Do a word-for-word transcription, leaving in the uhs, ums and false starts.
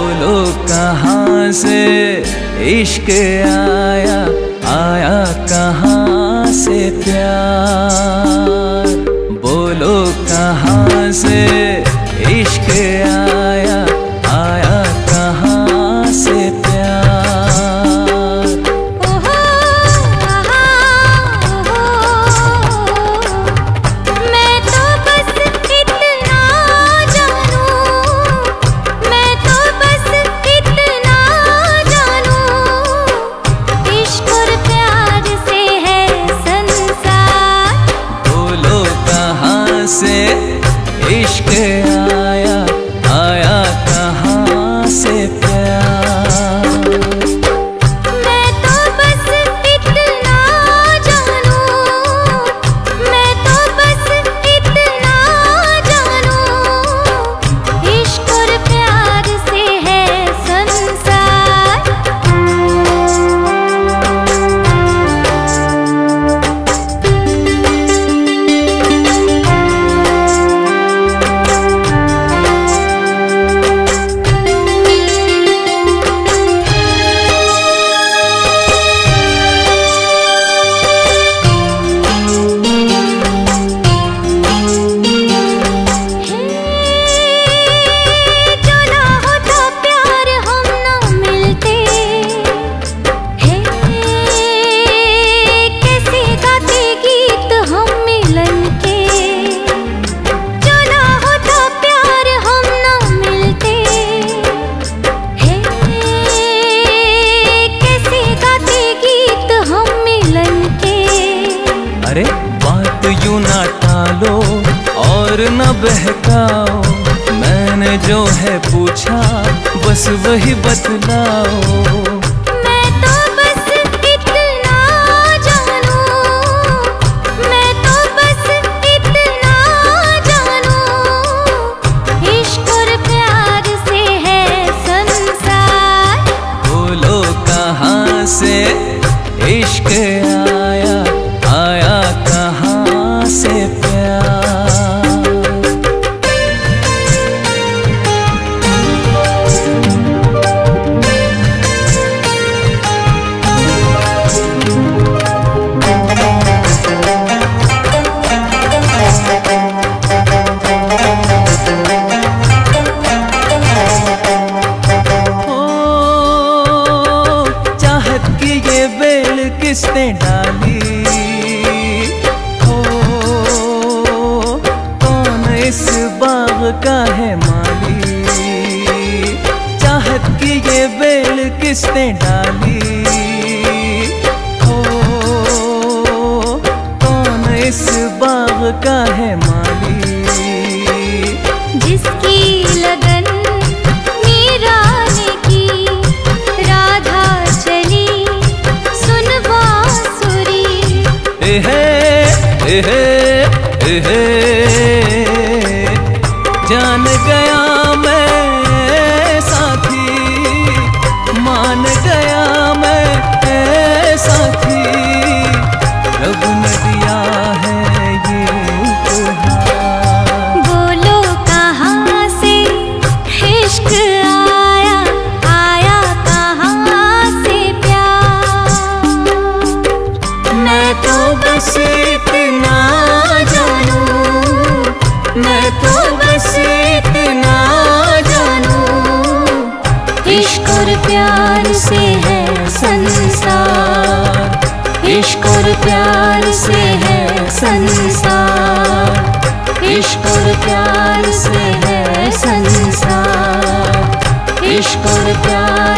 बोलो कहाँ से इश्क आया, आया कहाँ से प्यार। बोलो कहाँ से इश्क आया, आया कहाँ से प्यार। से इश्क आया, आया कहाँ से प्यार। मैं तो बस इतना जानूं, मैं तो बस इतना जानूं, इश्क और प्यार से है संसार। अरे बात यूं ना टालो और न बहकाओ, मैंने जो है पूछा बस वही बतलाओ। मैं तो बस इतना जानूं, मैं तो बस इतना जानूं, इश्क और प्यार से है संसार। बोलो कहाँ से इश्क आया, आया कहाँ से प्यार। ओ चाहत की ये बेल किसने डाली, इस बाग का है माली। चाहत की ये बेल किसने डाली, हो कौन इस बाग का है माली। जिसकी लगन मीरा ने की, राधा चली सुन बांसुरी। एहे एहे एहे जान गया मैं साथी, मान गया मैं साथी, रब ने दिया है ये उपहार। बोलो कहाँ से इश्क आया, आया कहाँ से प्यार। मैं तो बस इतना जानूं, मैं तो बस इतना जानूं, इश्क और प्यार से है संसार। इश्क और प्यार से है संसार। इश्क और प्यार से है संसार। इश्क और प्यार